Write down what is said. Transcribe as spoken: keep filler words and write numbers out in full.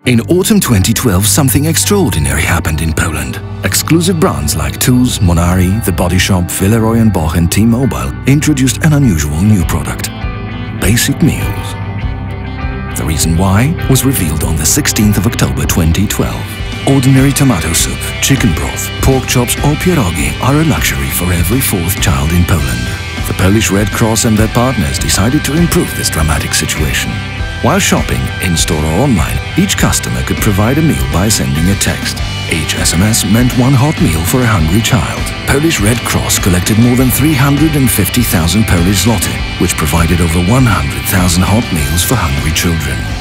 In autumn twenty twelve, something extraordinary happened in Poland. Exclusive brands like Tools, Monari, The Body Shop, Villeroy and Boch and T-Mobile introduced an unusual new product: basic meals. The reason why was revealed on the sixteenth of October twenty twelve. Ordinary tomato soup, chicken broth, pork chops or pierogi are a luxury for every fourth child in Poland. The Polish Red Cross and their partners decided to improve this dramatic situation. While shopping, in-store or online, each customer could provide a meal by sending a text. Each S M S meant one hot meal for a hungry child. Polish Red Cross collected more than three hundred fifty thousand Polish zloty, which provided over one hundred thousand hot meals for hungry children.